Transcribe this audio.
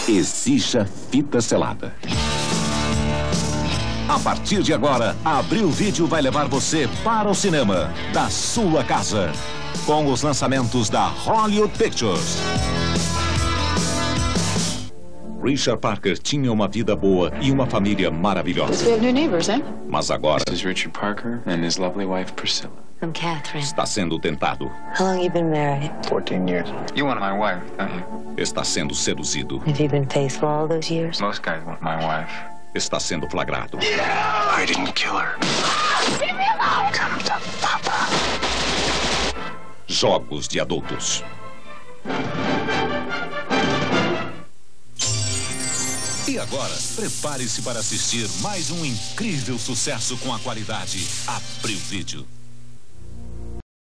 exija fita selada. A partir de agora, a Abril Vídeo vai levar você para o cinema da sua casa, com os lançamentos da Hollywood Pictures. Richard Parker tinha uma vida boa e uma família maravilhosa. We have new neighbors, eh? Mas agora This is Richard Parker and his lovely wife Priscilla. I'm Catherine. está sendo tentado, How long you been married? 14 years. You want my wife, don't you? está sendo seduzido, Have you been faithful all those years? Most guys want my wife. está sendo flagrado. I didn't kill her. Come to Papa. Jogos de adultos. E agora, prepare-se para assistir mais um incrível sucesso com a qualidade Abril Vídeo.